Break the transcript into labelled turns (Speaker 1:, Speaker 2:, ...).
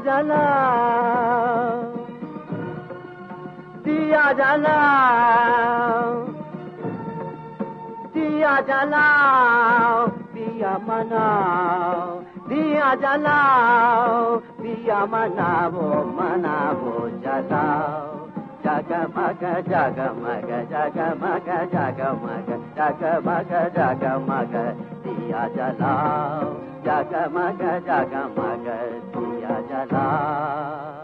Speaker 1: जलाओ दिया जलाओ दिया जलाओ दिया मनाओ दिया जलाओ दिया मनावो मनावो जलाओ जगमग जगमग जगमग जगमग जगमग जगमग दिया जलाओ जगमग जगमग दिया जलाओ